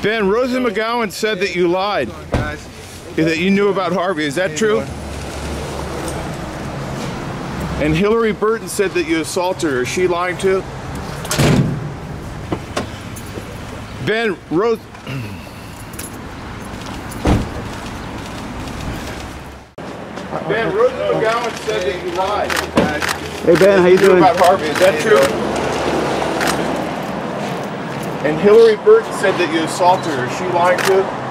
Ben, Rose McGowan said that you lied. That you knew about Harvey. Is that true? And Hilarie Burton said that you assaulted her. Is she lying too? Ben, Rose... Ben, Rose McGowan said that you lied. Hey Ben, how you doing? About Harvey. Is that true? And Hilarie Burton said that you assaulted her. Is she lying too?